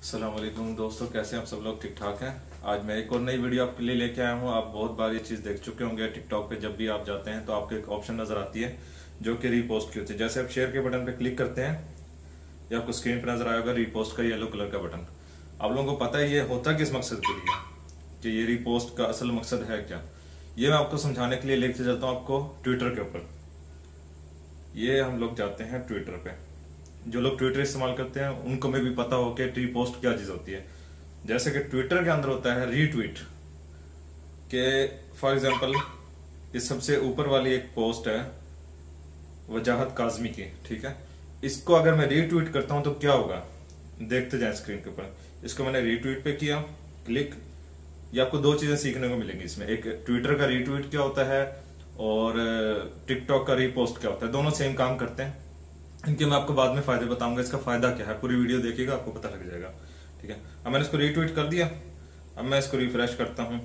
अस्सलाम वालेकुम दोस्तों, कैसे हैं आप सब लोग? ठीक ठाक हैं। आज मैं एक और नई वीडियो आपके लिए लेके आया हूं। आप बहुत बार ये चीज़ देख चुके होंगे टिकटॉक पे। जब भी आप जाते हैं तो आपको एक ऑप्शन नजर आती है जो कि रीपोस्ट की होती है। जैसे आप शेयर के बटन पे क्लिक करते हैं, या आपको स्क्रीन पे नजर आएगा रीपोस्ट का येलो कलर का बटन। आप लोगों को पता है ये होता किस मकसद के लिए, कि ये रीपोस्ट का असल मकसद है क्या। ये मैं आपको समझाने के लिए लेके चलता हूँ आपको ट्विटर के ऊपर। ये हम लोग जाते हैं ट्विटर पे। जो लोग ट्विटर इस्तेमाल करते हैं उनको में भी पता हो कि रीपोस्ट क्या चीज होती है। जैसे कि ट्विटर के अंदर होता है रीट्वीट के। फॉर एग्जांपल इस सबसे ऊपर वाली एक पोस्ट है वजाहत काजमी की, ठीक है। इसको अगर मैं रीट्वीट करता हूं तो क्या होगा, देखते जाएं स्क्रीन के ऊपर। इसको मैंने रीट्वीट पे किया क्लिक। ये आपको दो चीजें सीखने को मिलेंगी इसमें। एक ट्विटर का रीट्वीट क्या होता है और टिकटॉक का रीपोस्ट क्या होता है। दोनों सेम काम करते हैं। इनके मैं आपको बाद में फायदे बताऊंगा। इसका फायदा क्या है पूरी वीडियो देखिएगा, आपको पता लग जाएगा, ठीक है। अब मैंने इसको रीट्वीट कर दिया। अब मैं इसको रिफ्रेश करता हूं,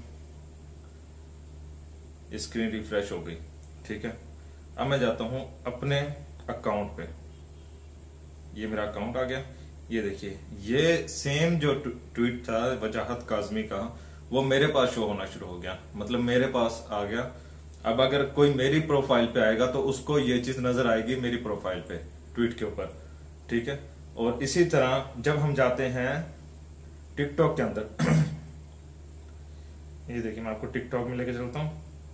स्क्रीन रिफ्रेश हो गई, ठीक है। अब मैं जाता हूं अपने अकाउंट पे। ये मेरा अकाउंट आ गया। ये देखिए, ये सेम जो ट्वीट था वजाहत काजमी का, वो मेरे पास शो होना शुरू हो गया। मतलब मेरे पास आ गया। अब अगर कोई मेरी प्रोफाइल पे आएगा तो उसको ये चीज नजर आएगी मेरी प्रोफाइल पे, ट्वीट के ऊपर, ठीक है। और इसी तरह जब हम जाते हैं टिकटॉक के अंदर ये देखिए, मैं आपको टिकटॉक में लेके चलता हूं।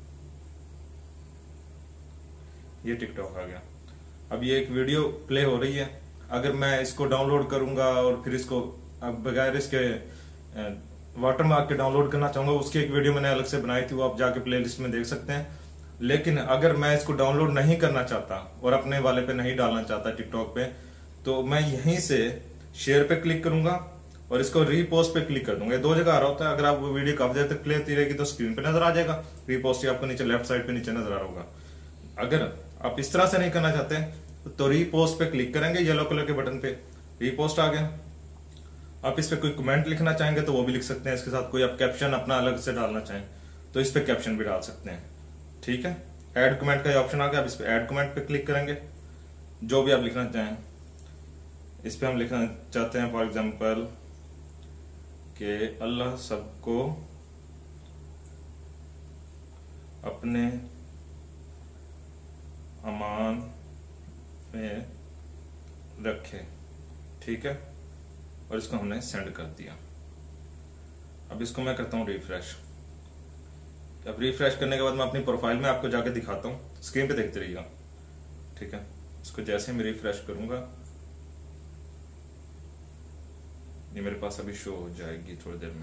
ये टिकटॉक आ गया। अब ये एक वीडियो प्ले हो रही है। अगर मैं इसको डाउनलोड करूंगा और फिर इसको बगैर इसके वाटरमार्क के डाउनलोड करना चाहूंगा, उसकी एक वीडियो मैंने अलग से बनाई थी, वो आप जाके प्लेलिस्ट में देख सकते हैं। लेकिन अगर मैं इसको डाउनलोड नहीं करना चाहता और अपने वाले पे नहीं डालना चाहता टिकटॉक पे, तो मैं यहीं से शेयर पे क्लिक करूंगा और इसको रीपोस्ट पे क्लिक कर दूंगा। दो जगह आ रहा होता है। अगर आप वीडियो काफी देर तक प्ले होती रहेगी तो स्क्रीन पे नजर आ जाएगा रीपोस्ट, आपको नीचे लेफ्ट साइड पे नीचे नजर आ रहा होगा। अगर आप इस तरह से नहीं करना चाहते तो रीपोस्ट पे क्लिक करेंगे, येलो कलर के बटन पे रीपोस्ट आ गया। आप इस पे कोई कमेंट लिखना चाहेंगे तो वो भी लिख सकते हैं। इसके साथ कोई आप कैप्शन अपना अलग से डालना चाहें तो इस पे कैप्शन भी डाल सकते हैं, ठीक है। ऐड कमेंट का ऑप्शन आ गया। अब इस पे ऐड कमेंट पे क्लिक करेंगे। जो भी आप लिखना चाहें, इस पे हम लिखना चाहते हैं फॉर एग्जांपल कि अल्लाह सबको अपने अमान में रखे, ठीक है। और इसको हमने सेंड कर दिया। अब इसको मैं करता हूं रिफ्रेश। अब रिफ्रेश करने के बाद मैं अपनी प्रोफाइल में आपको जाके दिखाता हूं, स्क्रीन पे देखते रहिएगा, ठीक है। इसको जैसे मैं रिफ्रेश करूंगा, ये मेरे पास अभी शो हो जाएगी थोड़ी देर में।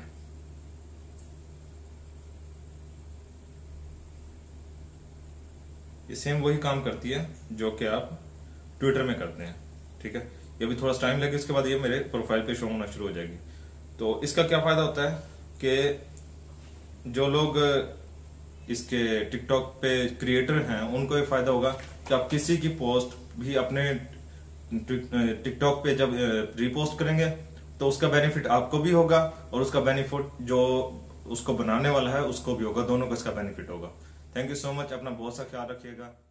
ये सेम वही काम करती है जो कि आप ट्विटर में करते हैं, ठीक है। ये भी थोड़ा टाइम लगेगा, इसके बाद ये मेरे प्रोफाइल पे शो होना शुरू हो जाएगी। तो इसका क्या फायदा होता है कि जो लोग इसके टिकटॉक पे क्रिएटर हैं उनको ये फायदा होगा कि आप किसी की पोस्ट भी अपने टिकटॉक पे जब रीपोस्ट करेंगे तो उसका बेनिफिट आपको भी होगा और उसका बेनिफिट जो उसको बनाने वाला है उसको भी होगा। दोनों को इसका बेनिफिट होगा। Thank you so much. अपना बहुत सा ख्याल रखिएगा।